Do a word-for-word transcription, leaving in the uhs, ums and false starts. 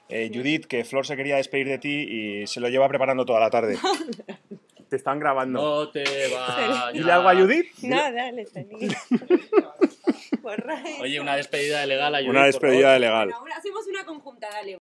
Eh, Judith, que Flor se quería despedir de ti y se lo lleva preparando toda la tarde. Te están grabando. No te vayas. ¿Dile algo a Judith? No, dale, salí. Oye, una despedida de legal a Judith, Una despedida de legal. Bueno, hacemos una conjunta, dale.